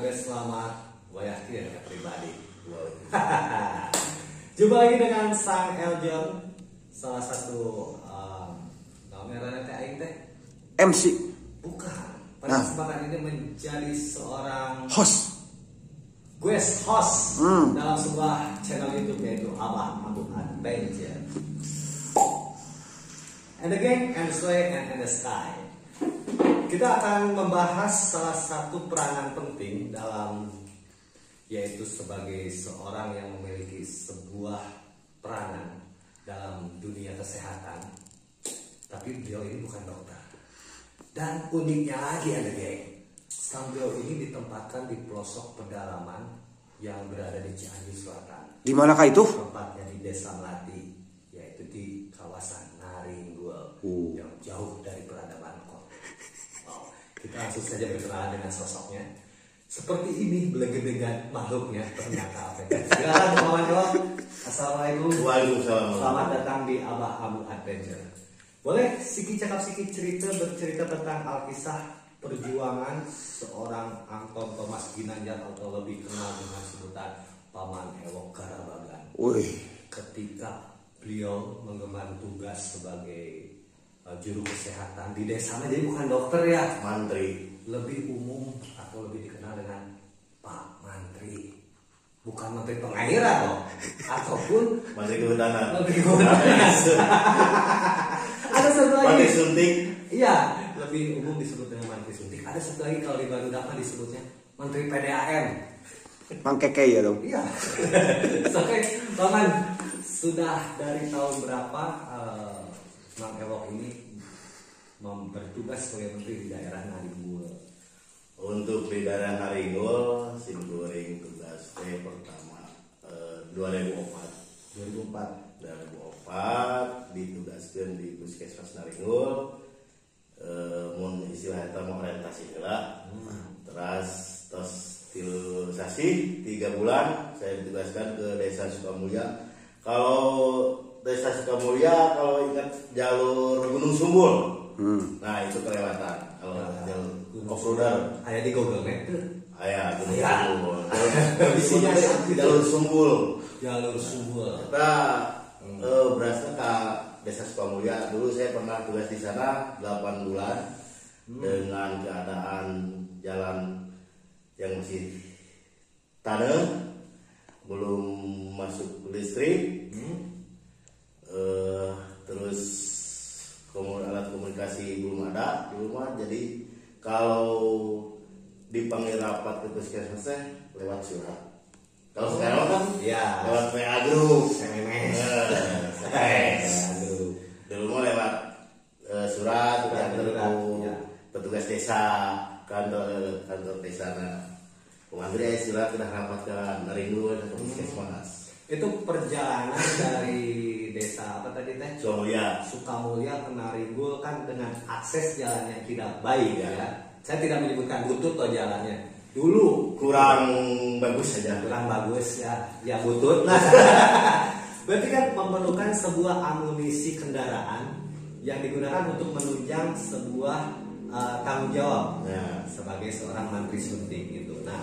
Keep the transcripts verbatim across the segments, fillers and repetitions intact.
Geus selamat wayah kieu ya pribadi. Jumpa lagi dengan Sang Eljon, salah satu um, namanya teh aing teh M C. Bukan. Pada Nah. kesempatan ini menjadi seorang Host. guest host Hmm. dalam sebuah channel YouTube yaitu Abah Abu Adventure. And the gang and the slay and, and the sky. Kita akan membahas salah satu peranan penting dalam, yaitu sebagai seorang yang memiliki sebuah peranan dalam dunia kesehatan. Tapi beliau ini bukan dokter. Dan uniknya lagi ada geng, sang beliau ini ditempatkan di pelosok pedalaman yang berada di Cianjur Selatan. Di manakah itu? Tempatnya di Desa Melati, yaitu di kawasan Naringgul, Uh. yang jauh dari peradaban kota. Wow. Kita langsung saja berkenalan dengan sosoknya. Seperti ini belegedeg makhluknya ternyata. Silakan kawan-kawan. Assalamualaikum. Waalaikumsalam. Selamat datang di Abah Abu Adventure. Boleh siki cakap siki cerita bercerita tentang alkisah perjuangan seorang Anton Thomas Ginanjar atau lebih kenal dengan sebutan Paman Ewok Karabagan. Wih. Ketika beliau mengemban tugas sebagai uh, juru kesehatan di desa, jadi bukan dokter ya, Mantri. lebih umum atau lebih dikenal dengan Pak Mantri, bukan Menteri Pengairan loh, ataupun Mantri Kehutanan. Menteri Kehutanan. Ada satu lagi. Mantri Suntik. Iya, lebih umum disebut dengan Mantri Suntik. Ada satu lagi kalau di Barudak mah disebutnya Menteri P D A M. Mang Keke ya dong. Iya. Oke, Paman, sudah dari tahun berapa uh, Mang Ewok ini mem- bertugas sebagai menteri di daerah Naringgul? Untuk di daerah Naringgul, simkuring tugas teh pertama eh, dua ribu empat. dua ribu empat. dua ribu empat ditugaskan di Puskesmas Naringgul. Eh, mun istilah eta mah orientasi heula. Hmm. Terus tos tilu sasi tiga bulan saya ditugaskan ke Desa Sukamulya. Kalau Desa Sukamulya kalau ingat jalur Gunung Sumbul. Hmm. Nah, itu kelewatan. Kalau Nah, jalur Gunung off-roader Ada di Google Map tuh. aya Gunung Aya. Sumbul. Isinya apa? Jalur Sumbul. Jalur Sumbul. Kita eh, berasal ke Desa Sukamulya. Dulu saya pernah tugas di sana delapan bulan Hmm. dengan keadaan jalan yang masih tanah, belum masuk listrik, Hmm. eh, terus komun- alat komunikasi belum ada di rumah. Jadi kalau dipanggil rapat ke puskesmas teh lewat surat. Kalau sekarang kan Ya. lewat W A grup. S M S. Eh, Aduh. dulu mah lewat eh, surat Surat, yang surat, terku ya. petugas desa kantor kantor desa. Nah, Pemantri ya surat sudah rapat ke Naringgul ke puskesmas. Itu perjalanan dari desa apa tadi teh? Sukamulya. Sukamulya ke Naringgul kan dengan akses jalannya tidak baik ya. Ya. Saya tidak menyebutkan butut atau jalannya. Dulu Kurang bagus saja. kurang bagus ya, ya butut. Nah, berarti kan memerlukan sebuah amunisi kendaraan yang digunakan untuk menunjang sebuah uh, tanggung jawab Ya. sebagai seorang mantri suntik gitu. Nah,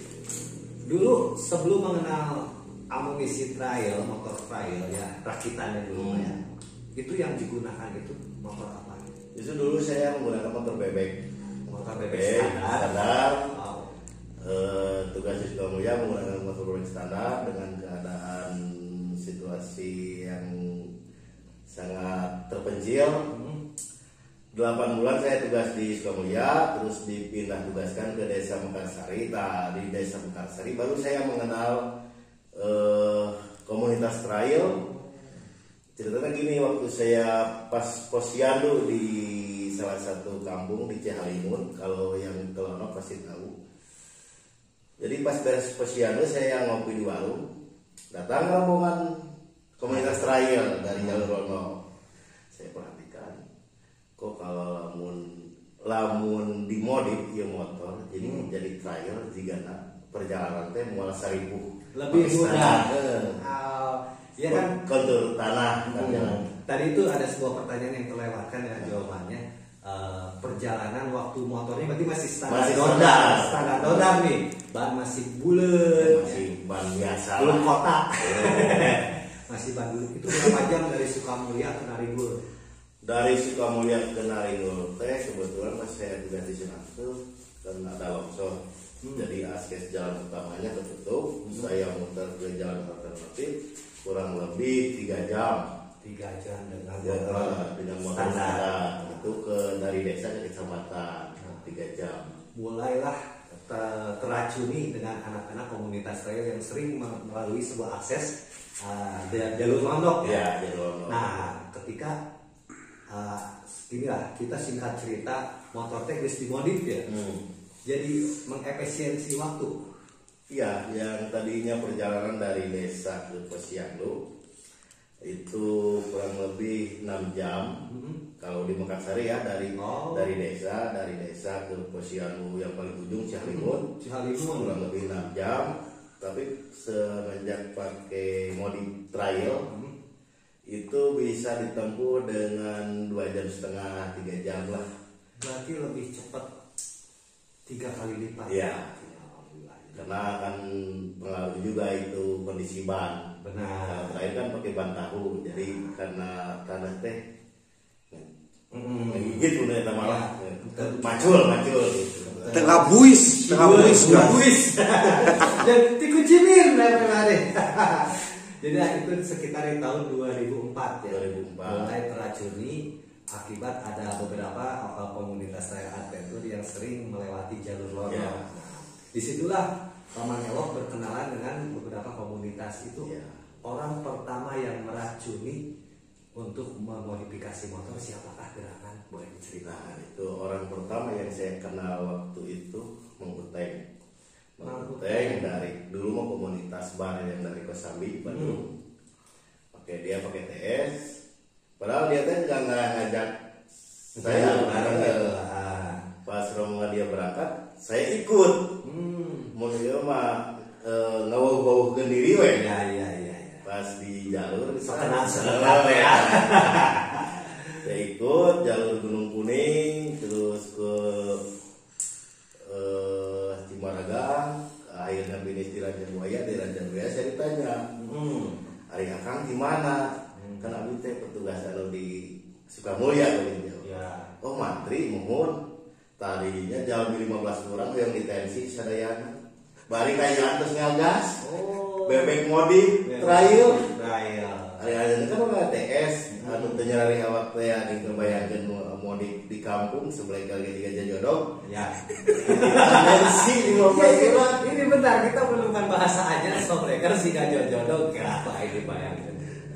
dulu sebelum mengenal amunisi trail, motor trail ya, rakitannya dulu Hmm. ya, itu yang digunakan itu motor apa? Itu dulu saya menggunakan motor bebek. Motor bebek Bebek standar. standar. Wow. Eh, tugas di Sukamulya menggunakan motor bebek standar dengan keadaan situasi yang sangat terpencil. Hmm. delapan bulan saya tugas di Sukamulya, terus dipindah tugaskan ke Desa Mekarsari. Nah, di Desa Mekarsari baru saya mengenal eh, komunitas trail. Ceritanya gini, waktu saya pas posyandu di salah satu kampung di Cihalimun, kalau yang kelonok pasti tahu. Jadi pas beres posyandu saya ngopi di warung, datang rombongan komunitas trail dari jalur Rono. Saya perhatikan, kok kalau lamun lamun dimodif ya motor, jadi Hmm. jadi trail jika perjalanan teh mual seribu Lebih Pakai mudah. standar. Uh, ya kan. Kontur tanah kan Hmm. jalan. Tadi itu ada sebuah pertanyaan yang terlewatkan dengan jawabannya. uh, perjalanan waktu motornya berarti masih standar Masih dodar, standar. standar dodar nih, ban masih bulat, Masih ban biasa. belum kotak, masih ban bulat. Itu berapa jam dari Sukamulya ke Naringgul? Dari Sukamulya ke Naringgul teh kebetulan pas saya juga di sana tuh kan ada longsor. Hmm. Jadi akses jalan utamanya tertutup, hmm. saya muter ke jalan alternatif kurang lebih tiga jam. Tiga jam dengan Ya, motor dengan motor standar itu ke dari desa ke kecamatan tiga jam. Mulailah ter- teracuni dengan anak-anak komunitas trail yang sering melalui sebuah akses uh, jalur londok Ya, jalur londok. Nah, ketika uh, inilah kita singkat cerita motor teh geus dimodif ya. Hmm. Jadi mengefisiensi waktu. Iya, yang tadinya perjalanan dari desa ke Posyandu itu kurang lebih enam jam. Mm-hmm. Kalau di Mekarsari ya dari oh. dari desa dari desa ke Posyandu yang paling ujung Cihalimun, mm-hmm. Cihalimun kurang lebih enam jam. Tapi semenjak pakai modif trail, mm-hmm. itu bisa ditempuh dengan dua jam setengah tiga jam lah. Berarti lebih cepat tiga kali lipat. Ya, karena kan pengaruh juga itu kondisi ban. Benar. Terakhir kan pakai ban tahu, jadi karena tanah teh mm-hmm. gitu nih malah ya. macul macul. Tengah buis, tengah buis, buis. Dan dikuncimin lah deh. Jadi itu sekitar di tahun dua ribu empat ya. dua ribu empat Mulai teracuni akibat ada beberapa komunitas trail adventure yang sering melewati jalur lorong. Ya. Nah, disitulah Paman Elok berkenalan dengan beberapa komunitas itu. Ya. Orang pertama yang meracuni untuk memodifikasi motor siapakah gerangan? Boleh diceritakan? Nah, itu orang pertama yang saya kenal waktu itu Mang Uteng. Mang Uteng dari dulu mau komunitas bar yang dari Kosambi Bandung. Hmm. Pakai dia pakai T S. Padahal dia teh nggak ngajak saya bareng ya. Pas rombongan dia berangkat, saya ikut. Hmm. Mau dia mah e, ngawuh-ngawuh sendiri we. Ya ya ya. Pas di jalur sana sana ya. Saya ikut jalur Gunung Kuning terus ke eh, Cimaraga, akhirnya finish di Rajabuaya. Di Rajabuaya saya ditanya, hmm, hari akang di mana? Kan abdi teh petugas anu di Sukamulya gitu. Ya. Oh, mantri muhun. Tadinya jam lima belas orang yang ditensi sadayana. Bari kaya atas ngagas. Oh. Bebek modif, trail. Trail. Hari-hari kan ada T S, hmm. anu teh nyari awak teh anu kebayangkeun modif di kampung sebelah kali tiga jodok. Ya. Tensi lima belas orang. Ini bentar kita menemukan bahasa aja sobreker si jodok ya. Apa ini bayangkeun.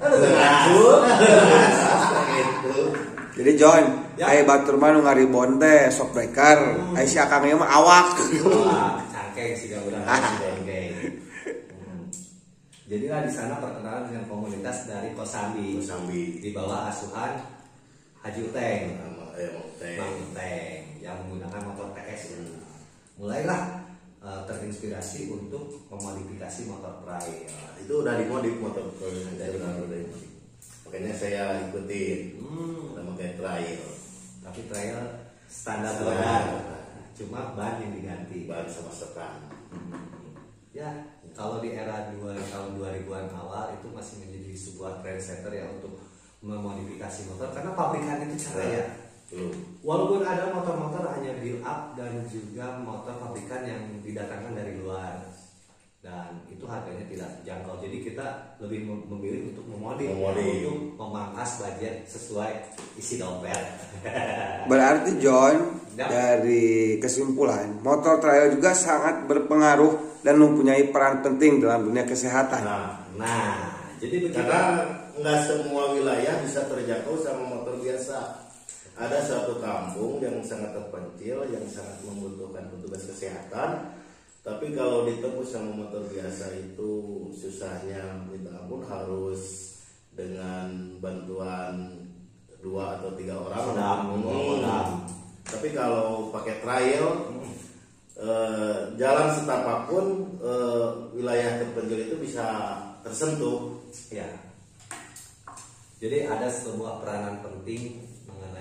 Jadi John, ya. Ai batur mah nu ngaribon teh sok breaker, hmm. ai si akang mah awak. Wah, cangkeng sih urang cangkeng. Hmm. Jadilah di sana perkenalan dengan komunitas dari Kosambi. Kosambi di bawah asuhan Haji Uteng, eh, Uteng. Mang Uteng yang menggunakan motor T S. Hmm. Mulailah uh, terinspirasi untuk memodifikasi motor trail. Nah, itu udah dimodif motor trail dari udah makanya saya ikutin hmm. sama kayak trail. Tapi trail standar banget, cuma ban yang diganti. Ban sama setan. Hmm. Ya, kalau di era dua, tahun dua ribuan awal itu masih menjadi sebuah trendsetter ya untuk memodifikasi motor karena pabrikan itu cara ya. Hmm. Walaupun ada motor-motor hanya build up dan juga motor pabrikan yang didatangkan dari luar. Dan itu harganya tidak terjangkau, jadi kita lebih memilih untuk memodif, untuk memangkas budget sesuai isi dompet. Berarti John, ya. Dari kesimpulan, motor trail juga sangat berpengaruh dan mempunyai peran penting dalam dunia kesehatan. Nah, nah jadi begitu. Karena nggak semua wilayah bisa terjangkau sama motor biasa. Ada satu kampung yang sangat terpencil, yang sangat membutuhkan petugas kesehatan. Tapi kalau ditembus sama motor biasa itu susahnya minta ampun, harus dengan bantuan dua atau tiga orang. Sedang, hmm. Tapi kalau pakai trail hmm. eh, jalan setapak pun eh, wilayah terpencil itu bisa tersentuh. Ya. Jadi ada sebuah peranan penting mengenai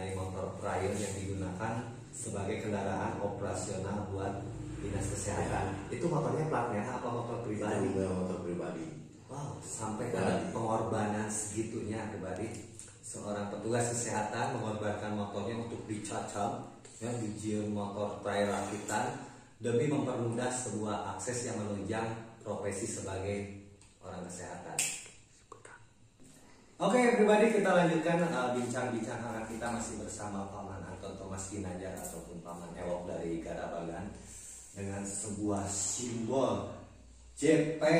mengenai motor trail yang digunakan sebagai kendaraan operasional buat dinas kesehatan. Itu motornya plat merah apa motor pribadi? Motor pribadi. Wow, sampai ada pengorbanan segitunya pribadi. Seorang petugas kesehatan mengorbankan motornya untuk dicacam, ya, dijieun motor trail rakitan demi mempermudah sebuah akses yang menunjang profesi sebagai orang kesehatan. Oke, pribadi kita lanjutkan uh, bincang-bincang kita masih bersama Paman Anton Thomas Ginanjar ataupun Paman Ewok dari Garabagan dengan sebuah simbol J P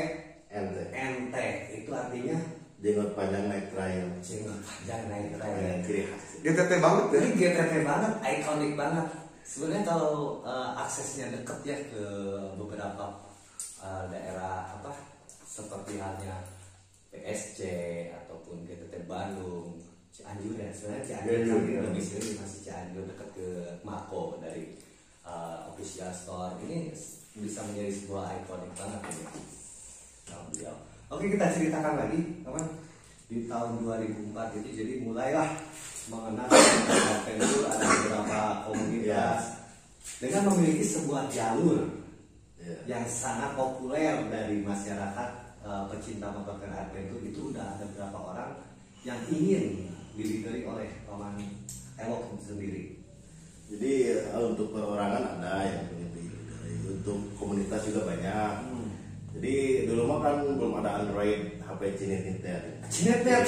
N T. Itu artinya jenggot panjang naik trail. Jenggot panjang naik trail. Ciri khas. G T T banget ya. Ini G T T banget, ikonik banget. Sebenarnya kalau uh, aksesnya deket ya ke beberapa uh, daerah apa seperti halnya P S C ataupun G T T Bandung, Cianjur ya, sebenarnya Cianjur kan lebih sering masih Cianjur dekat ke Mako dari uh, official store. Ini bisa menjadi sebuah ikonik banget ini. Nah, beliau. Oke, kita ceritakan lagi, teman. Di tahun dua ribu empat itu jadi mulailah mengenal adventure, ada beberapa komunitas dengan memiliki sebuah jalur yang sangat populer dari masyarakat. Uh, pecinta motor adventure itu udah ada beberapa orang yang ingin dilideri oleh Paman Ewok sendiri. Jadi uh, untuk perorangan ada yang punya untuk komunitas juga banyak. Hmm. Jadi dulu mah kan belum ada Android, H P cinet ya. Cinet ya.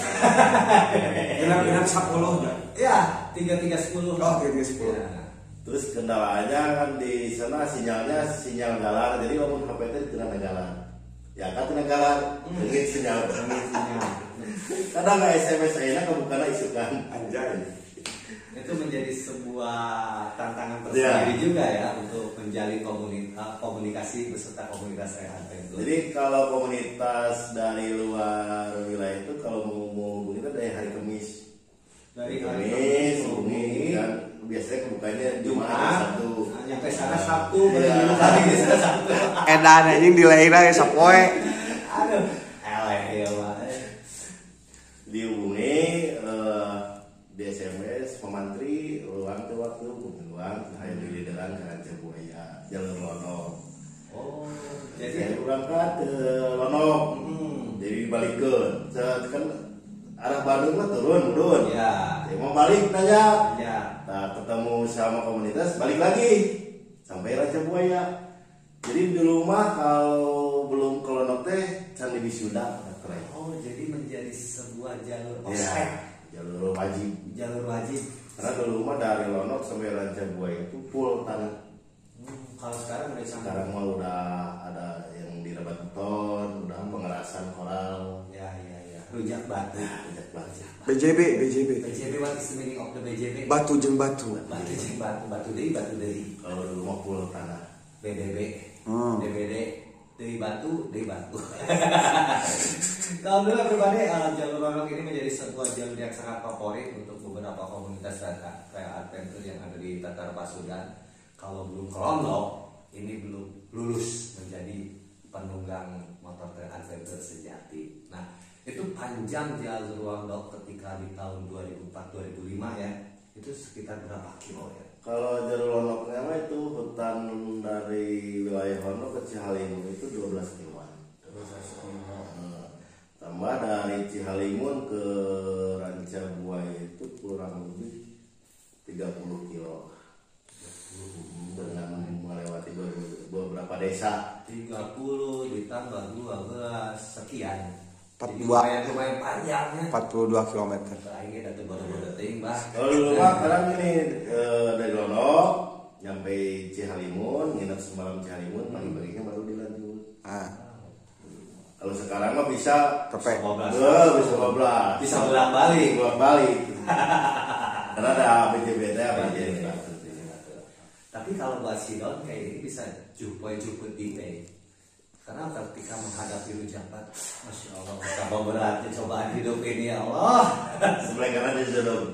Genap-genap sepuluh. Ya, tiga tiga sepuluh. Oh, tiga tiga sepuluh. Terus kendalanya kan di sana sinyalnya sinyal galar, jadi walaupun H P itu tidak galar. Ya kan kena galar, ngit sinyal, ngit sinyal. Kadang nggak S M S aja, kamu karena isukan. Anjay. Itu menjadi sebuah tantangan tersendiri ya. Juga ya untuk menjalin komunikasi, komunikasi beserta komunitas adventure. Jadi kalau komunitas dari luar wilayah itu kalau mau mau itu dari hari Kamis. Dari hari Kamis, Kamis kan biasanya kebukanya Jumat, Sabtu. Nyampe sana Sabtu, baru hari di sana Sabtu. Edan anjing di lainnya ya sapoe. Aduh, eleh ya mah. Dihubungi uh, di S M S pemantri luang ke waktu luang saya di lideran ke Raja Buaya jalur Lonok. Oh, jadi saya berangkat ke Lonok. Hmm. Jadi balikkan. Saya kan arah Bandung mah turun, turun. Ya. Saya mau balik nanya. Ya. Nah, ketemu sama komunitas, balik lagi sampai Raja Buaya. Jadi di rumah kalau belum ke Lonok teh can wisuda. Oh, jadi menjadi sebuah jalur ospek. Ya, jalur wajib. Jalur wajib. Karena dulu mah dari Lonok sampai Raja Buaya itu full tanah. Hmm, kalau sekarang udah sekarang mah udah ada yang direbat beton, udah pengerasan koral. Ya, ya, ya. Rujak batu. Rujak batu. B J B, B J B. B J B, what is the meaning of the B J B? Batu jeng batu. Batu jeng batu, batu deui, batu deui. Kalau dulu mah full tanah. B D B, hmm. D B D, deui batu, deui batu. Kalau dulu pribadi uh, jalur Lonok ini menjadi sebuah jalur yang sangat favorit untuk beberapa komunitas kayak adventure yang ada di Tatar Pasundan. Kalau belum ke Lonok, ini belum lulus menjadi penunggang motor adventure sejati. Nah, itu panjang jalur Lonok ketika di tahun dua ribu empat dua ribu lima ya, itu sekitar berapa kilo ya? Kalau jalur Lonoknya mah itu hutan dari wilayah Lonok ke Cihalimun itu dua belas kiloan. Nah, tambah dari Cihalimun ke Ranca Buaya itu kurang lebih tiga puluh kilo. Dengan melewati beberapa desa. tiga puluh ditambah dua belas sekian. empat puluh dua lumayan, lumayan panjangnya. empat puluh dua kilometer. Ini ada bodo-bodo ting, Mbah. Kalau dulu mah sekarang ini eh, dari Lonok nyampe Cihalimun, nginep semalam Cihalimun, pagi-paginya baru dilanjut. Ah. Kalau sekarang mah bisa Tepek. Eh, bisa lima belas. Bisa bolak-balik. Bolak-balik. Karena ada B J B teh apa aja. Tapi kalau buat sidon kayak ini bisa jupoy-juput di teh. Karena ketika menghadapi rujakan, masya Allah, betapa beratnya cobaan hidup ini ya Allah. Sebelah kanan di jodoh.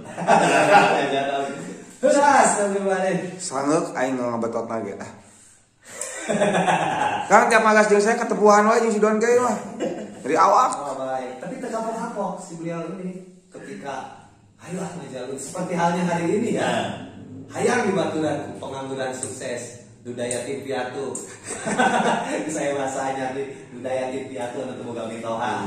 Terus, bagaimana? Sanggup, aing ngebetot lagi ah. Karena tiap magas jeung saya ketepuhan wae jeung si Don Kay mah. Dari awak. Oh, baik. Tapi tegak kapok si beliau ini ketika ayolah ngejalur seperti halnya hari ini ya. Hayang di Baturan pengangguran sukses budaya tim piatu. Saya bahasanya di budaya tim piatu untuk boga mitoha.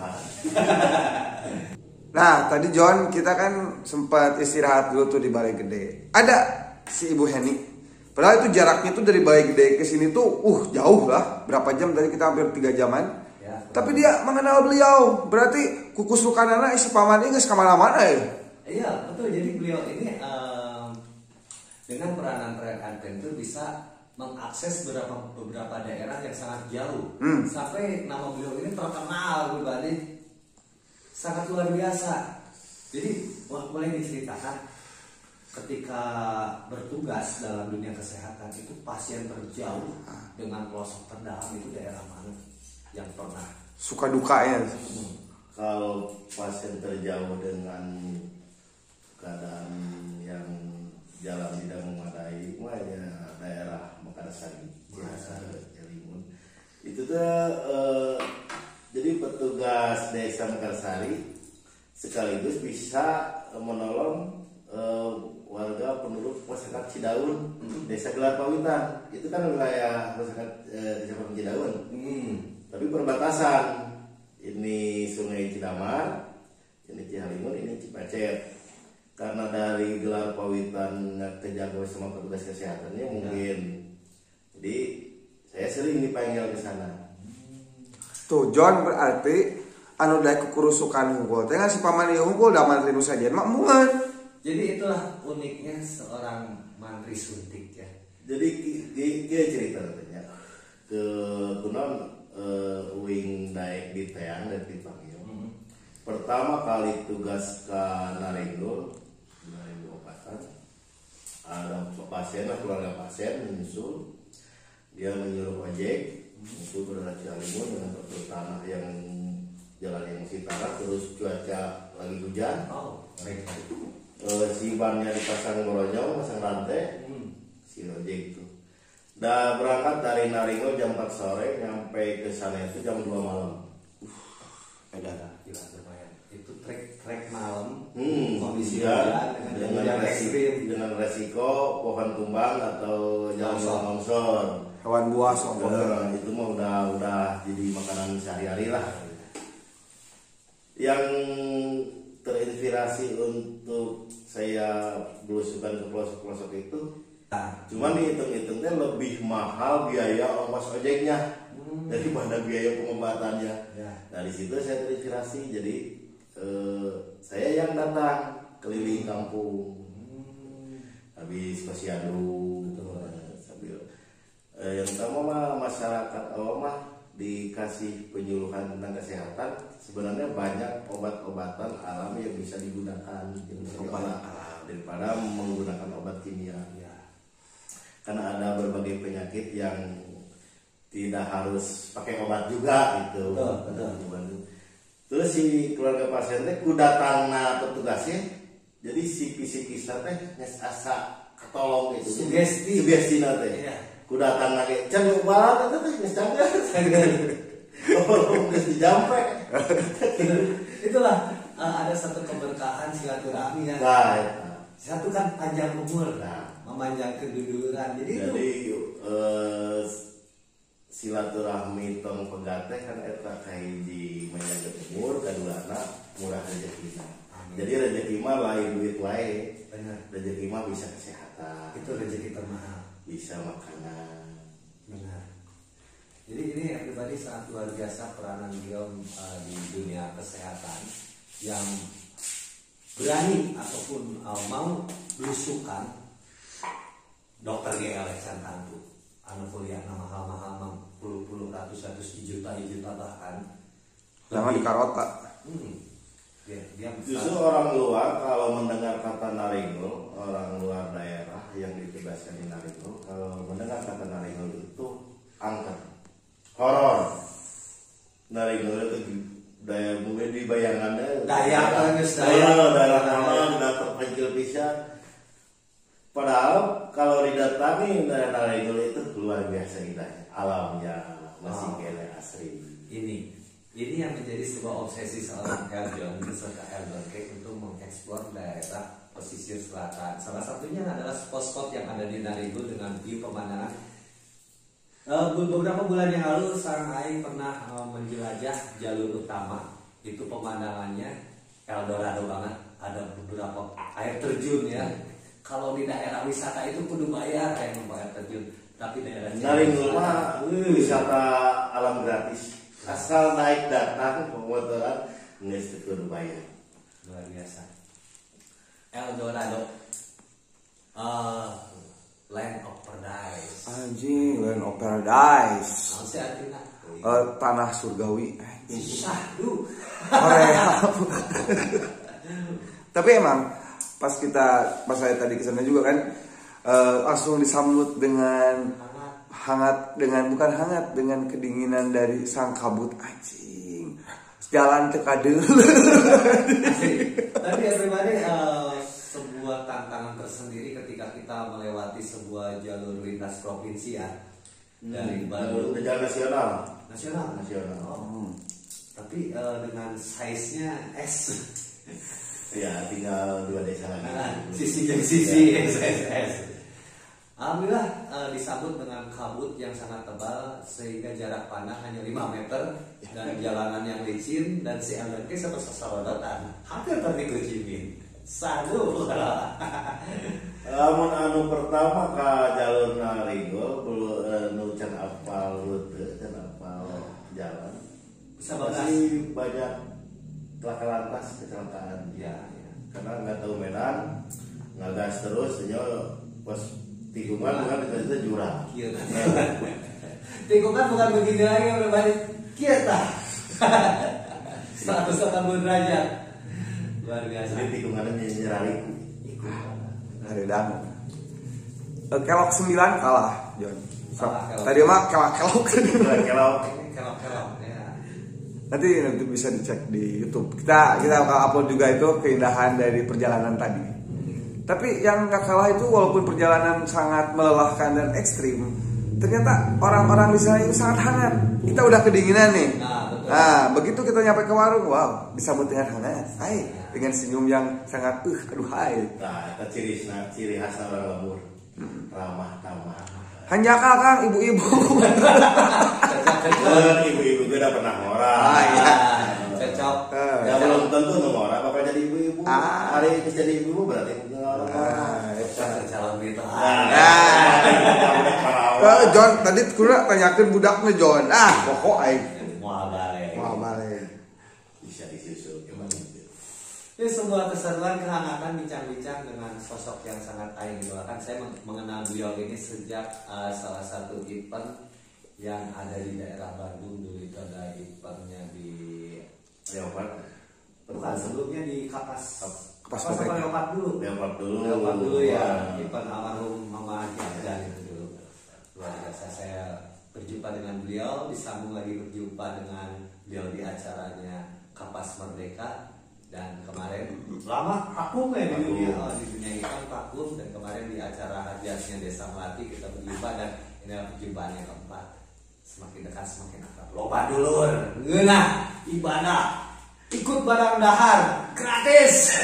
Nah, tadi John kita kan sempat istirahat dulu tuh di Balai Gede. Ada si Ibu Heni. Padahal itu jaraknya tuh dari Balai Gede ke sini tuh uh jauh lah. Berapa jam tadi kita hampir tiga jaman. Ya, tapi dia mengenal beliau. Berarti kukus lukanana isi paman ini geus ka mana-mana ya. Iya, betul. Jadi beliau ini um, dengan peranan peran itu bisa mengakses beberapa beberapa daerah yang sangat jauh. Hmm. Sampai nama beliau ini terkenal berbalik sangat luar biasa. Jadi, wah, boleh diceritakan ketika bertugas dalam dunia kesehatan itu pasien terjauh dengan pelosok terdalam itu daerah mana yang pernah suka dukanya? Hmm. Kalau pasien terjauh dengan keadaan yang jalan tidak memadai, wah ya daerah Mekarsari, biasa Jalimun. Itu tuh eh, jadi petugas desa Mekarsari sekaligus bisa menolong eh, warga penduduk masyarakat Cidaun, hmm. desa Gelar Pawitan. Itu kan wilayah masyarakat eh, desa Cidaun. Hmm. Tapi perbatasan, ini Sungai Cidamar, ini Cihalimun, ini Cipacet. Karena dari Gelar Pawitan terjangkau sama petugas kesehatannya mungkin, ya. Jadi saya sering dipanggil ke sana. Tuh John berarti anu daek kukurusukan hungkul teh si paman ieu hungkul da mantri nu sajen mak mueun. Jadi itulah uniknya seorang mantri suntik ya. Jadi dia cerita katanya ke kunon uh, wing daek di Teang dan dipanggil. Hmm. Pertama kali tugas ke Naringo, Naringo Opatan, ada pasien, keluarga pasien menyusul, dia menyuruh ojek itu berada di Cihalimun dengan betul tanah yang jalan yang masih tanah, terus cuaca lagi hujan. Oh, e, si bannya dipasang ngeronyong, pasang rantai, hmm. si ojek itu. Dan berangkat dari Naringo jam empat sore, nyampe ke sana itu jam dua malam. Uh, ada gila lumayan. Itu trek trek malam, hmm, kondisi ya, dengan, dengan, resiko, dengan resiko pohon tumbang atau jalan longsor. Hewan buas nah, itu mah udah udah jadi makanan sehari-hari lah. Yang terinspirasi untuk saya belusukan ke pelosok-pelosok itu, nah, cuman dihitung-hitungnya lebih mahal biaya ongkos ojeknya hmm. daripada biaya pengobatannya. Ya. Dari situ saya terinspirasi, jadi eh, saya yang datang keliling kampung, hmm. habis posyandu. Eh, yang pertama mah masyarakat awam mah dikasih penyuluhan tentang kesehatan. Sebenarnya banyak obat-obatan alam yang bisa digunakan yang bisa diolah daripada menggunakan obat kimia ya. Karena ada berbagai penyakit yang tidak harus pakai obat juga gitu. Betul, betul. Terus si keluarga pasiennya kudatangna petugasnya, jadi si psikisnya teh nges asa ketolong gitu. Sugesti. Sugesti nate. Iya. Kudatang lagi, jangan lupa itu tuh misalnya, oh harus dijampe. Itulah uh, ada satu keberkahan silaturahmi yang nah, satu kan panjang umur, nah, memanjang keduduran. Jadi, jadi itu uh, silaturahmi tong pegate kan eta kahiji manjang umur, kedua anak murah rezeki. Jadi rezeki mah lain duit wae, rezeki mah bisa kesehatan. Itu rezeki termahal. Bisa makanan. Benar. Jadi ini pribadi sangat luar biasa peranan beliau uh, di dunia kesehatan yang berani ataupun uh, mau belusukan dokter G L Santantu anu kuliah nama mahal-mahal puluh-puluh ratus-ratus juta juta bahkan jangan di karota. Hmm. Dia, dia justru orang luar kalau mendengar kata Naringo, orang luar daerah yang ditugaskan di Naringo, kalau mendengar kata Naringo itu angker, horor. Naringo itu daya mungkin di bayangannya daya daya daerah nama sudah terpencil bisa. Padahal kalau didatangi daerah Naringo itu luar biasa indahnya, alamnya masih oh. Kele asri. Ini Ini yang menjadi sebuah obsesi seorang Eljon beserta Eljon Cake untuk mengeksplor daerah pesisir selatan. Salah satunya adalah spot-spot yang ada di Narigo dengan view pemandangan. Uh, beberapa bulan yang lalu Sarang Aing pernah uh, menjelajah jalur utama. Itu pemandangannya Eldorado banget. Ada beberapa air terjun ya. Kalau di daerah wisata itu kudu bayar kayak mau air terjun. Tapi daerah Narigo mah wisata alam gratis. Asal naik datang pemotoran geus teu kudu bayar. Luar biasa. Eldorado. Uh, Land of Paradise. Anjing, Land of Paradise. Apa sih artinya? Uh, tanah surgawi. Syahdu. Korea. Tapi emang pas kita pas saya tadi kesana juga kan uh, langsung disambut dengan Hangat. hangat dengan bukan hangat dengan kedinginan dari sang kabut anjing. Jalan ke kadel. Tapi everybody uh, sebuah tantangan tersendiri ketika kita melewati sebuah jalur lintas provinsi ya. Dari Bandung Jalan nasional. nasional. Nasional. Oh. Hmm. Tapi uh, dengan size-nya S. Ya, tinggal dua desa lagi. Nah, sisi dan sisi Ya. S S S. Alhamdulillah uh, disambut dengan kabut yang sangat tebal sehingga jarak pandang hanya lima meter dan jalanan yang licin dan si Eldan ke satu sasarodotan hampir tadi ke Jimin. Sadu. Lamun anu pertama ka jalur Narigo belum nu can apal rute can apal jalan. Bisa bagas. Masih banyak laka lantas kecelakaan. Ya, ya. Karena nggak tahu medan, ngagas terus, hanya pas tikungan bukan kita jurang. Kieu. Tikungan bukan begini lagi berbalik kieu tah. seratus delapan puluh derajat. Luar biasa. Jadi tikungannya nyerari. Hari dangu. Uh, kelok sembilan kalah, John. So, Kalah, kelok. tadi mah kelak kelok. Kalau Ini kelok-kelok ya. Nanti nanti bisa dicek di YouTube. Kita kita akan upload juga itu keindahan dari perjalanan tadi. Tapi yang gak kalah itu walaupun perjalanan sangat melelahkan dan ekstrim, ternyata orang-orang di sana itu sangat hangat. Kita udah kedinginan nih. Nah, betul. Nah, begitu kita nyampe ke warung, wow, disambut dengan hangat. Hai, dengan senyum yang sangat uh, aduh hai. nah, itu ciri ciri khas orang lembur, ramah tamah. Hanjakal Kang, ibu-ibu. Kan ibu-ibu gue udah pernah ngorang. Ah, iya. Cocok. Eh, Ya belum tentu ngorang, bakal jadi ibu-ibu. Ah. Hari ini jadi ibu berarti ngorang. Ah, Cocok calon gitu. Nah, Eh, John, tadi kurang tanyakan budaknya John. Ah, pokok aing. Mau balik. Wah, balik. bisa disusul gimana gitu. Ini sebuah keseruan kehangatan bincang-bincang dengan sosok yang sangat aing idolakan. Saya mengenal beliau ini sejak uh, salah satu event yang ada di daerah Bandung. Dulu itu ada eventnya di Leopard. bukan sebelumnya di Kapas. Kapas Kapas apa Merdeka. Leopard dulu? Leopard dulu. Leopard dulu ya. Wah. Event almarhum Mama Jajan itu dulu. Luar biasa, saya berjumpa dengan beliau, disambung lagi berjumpa dengan beliau di acaranya Kapas Merdeka. Dan kemarin lama vakum ya di dunia, oh, di dunia ikan vakum, dan kemarin di acara hajatnya Desa Melati kita berjumpa dan ini adalah perjumpaan yang keempat. Semakin dekat semakin akrab. Loba dulur, ngeunah ibadah, ikut barang dahar gratis.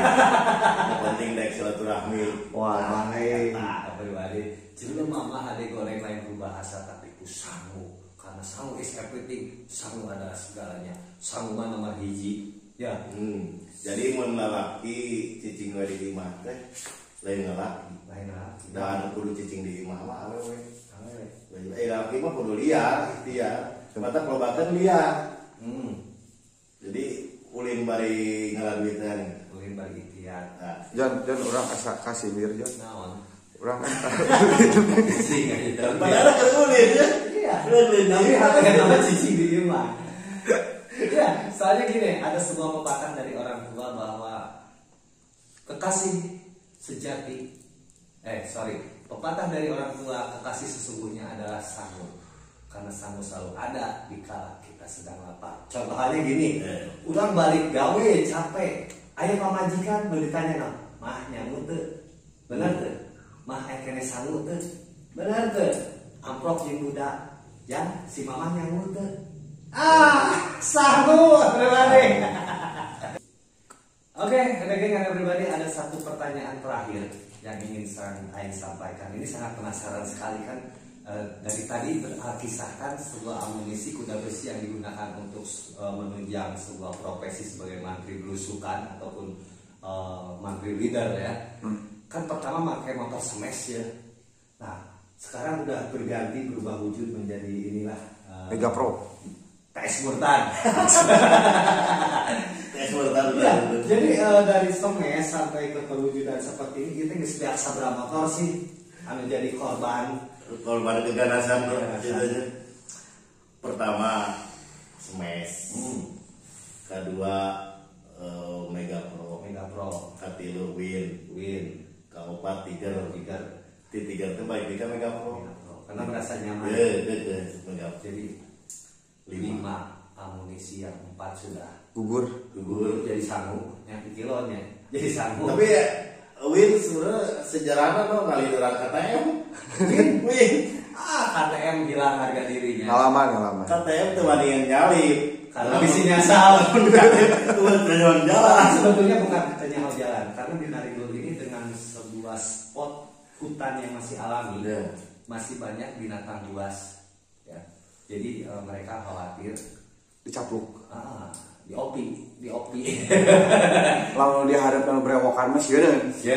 Yang penting dek silaturahmi. Wah, baik. Nah, pribadi, jadi mama ada goreng lain berbahasa tapi ku sangu, karena sangu is everything, sangu adalah segalanya, sangu mah nomor hiji. Ya, Hmm. Jadi mun lalaki cicing we di imah teh lain lalaki. lain lah. Dan kudu cicing di imah mah awewe. Awewe. Eh lalaki mah kudu liar, ikhtiar. Mata pelobakan liar. Hmm, Jadi ulin bari ngaladuitan. mungkin bagi ikhtiar. Nah, John, John orang asa Kasimir John. Naon? Orang kan Sing aja. padahal kan ulin ya. Iya. Ulin Tapi di hati nama cici di rumah. Iya, soalnya gini, ada sebuah pepatah dari orang tua bahwa kekasih sejati, eh sorry, pepatah dari orang tua kekasih sesungguhnya adalah sangu, karena sangu selalu ada di kala kita sedang lapar. Contoh halnya gini, Eh. orang balik gawe capek, ayah pamajikan ditanya no, mah nyamuk tuh, benar tuh, mah ekene sangu tuh, benar tuh, amplop yang budak, ya si mamah nyamuk tuh. Ah, sangu, terima. Oke, ada geng ada pribadi, ada satu pertanyaan terakhir yang ingin saya Aing sampaikan. Ini sangat penasaran sekali kan. E, dari tadi berkisahkan sebuah amunisi kuda besi yang digunakan untuk e, menunjang sebuah profesi sebagai mantri belusukan ataupun e, mantri leader ya. Hmm. Kan pertama pakai motor smash ya. Nah, sekarang udah berganti berubah wujud menjadi inilah e, Mega Pro. T S Murtad. T S Murtad. Ya, jadi uh, dari smash sampai ke perwujudan seperti ini kita nggak biasa berapa motor sih anu jadi korban korban keganasan ceritanya. Pertama smash, hmm. kedua uh, Mega Pro, Mega Pro, katilu win, win, kaopat tiga, tiga, tiga itu baik tiga Mega Pro. Mega Pro. Karena merasa nyaman. Ya, ya, ya, Mega Pro. Jadi lima. lima amunisi yang empat sudah gugur, gugur jadi sanggup, yang kilonya jadi sanggup. Tapi ya, win sebenarnya sejarahnya tuh kali orang K T M, win, win. Ah, K T M hilang harga dirinya. Ngalaman, ngalaman. K T M tuh ada yang nyalip. Karena misinya salah. Tuhan kenyawan jalan. Sebetulnya bukan kenyawan jalan, karena di Naridul ini dengan sebuah spot hutan yang masih alami, yeah. masih banyak binatang buas. Ya. Jadi e, mereka khawatir dicapluk. Ah, di opi, di opi. Lalu dihadapkan berewokan mas ya deh. Ya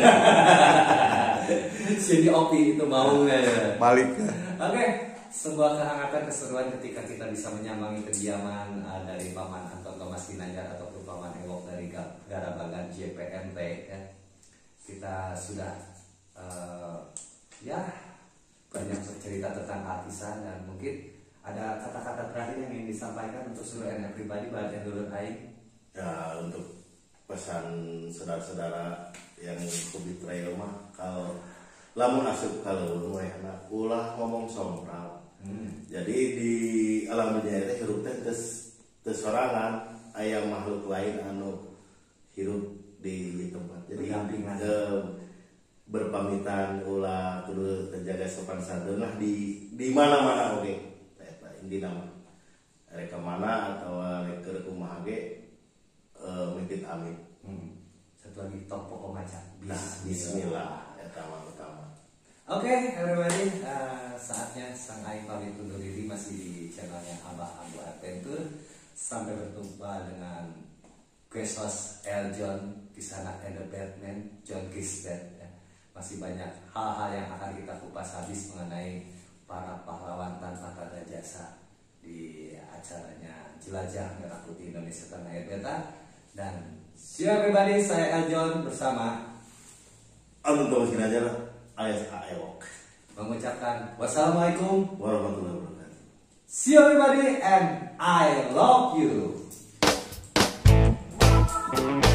si di opi itu mau nggak? Balik. Oke, sebuah kehangatan keseruan ketika kita bisa menyambangi kediaman uh, dari Paman Anton Thomas Ginanjar ataupun Paman Ewok dari Garabagan J P M T ya. Kita sudah uh, ya banyak bercerita tentang artisan dan mungkin ada kata-kata terakhir yang ingin disampaikan untuk seluruh anak pribadi baik yang dulu Aing. Ya untuk pesan saudara-saudara yang hobi trail mah kalau lamun asup kalau mulai anak ulah ngomong sompral. Hmm. Jadi di alam dunia itu hirup teh tes tesorangan aya makhluk lain anu hirup di tempat. Jadi ke berpamitan ulah kudu terjaga sopan santun lah di di mana-mana oke. Okay. Di nama reka mana atau reka kumaha ge uh, mungkin amin. Hmm. Satu lagi top pokok macam. Nah, bismillah ya pertama pertama. Oke, okay, everybody, uh, saatnya sang Aing pamit undur diri masih di channelnya Abah Abu Adventure. Sampai berjumpa dengan guest host El John di sana and the Batman John Gisbert. Ya. Masih banyak hal-hal yang akan kita kupas habis mengenai para pahlawan tanpa kata jasa di acaranya Jelajah Merah Putih Indonesia Tanah Air Beta. Dan see you everybody, saya El John bersama Anton Thomas Ginanjar alias A Ewok mengucapkan wassalamualaikum warahmatullahi wabarakatuh. See you everybody and I love you.